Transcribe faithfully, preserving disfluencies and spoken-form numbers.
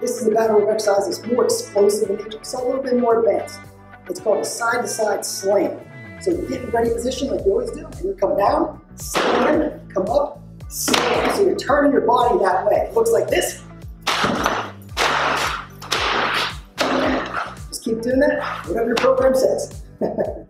This is a battle rope exercise that's more explosive in nature, so a little bit more advanced. It's called a side-to-side slam. So you get in ready position like you always do, and you come down, slam, come up, slam. So you're turning your body that way. It looks like this. Just keep doing that, whatever your program says.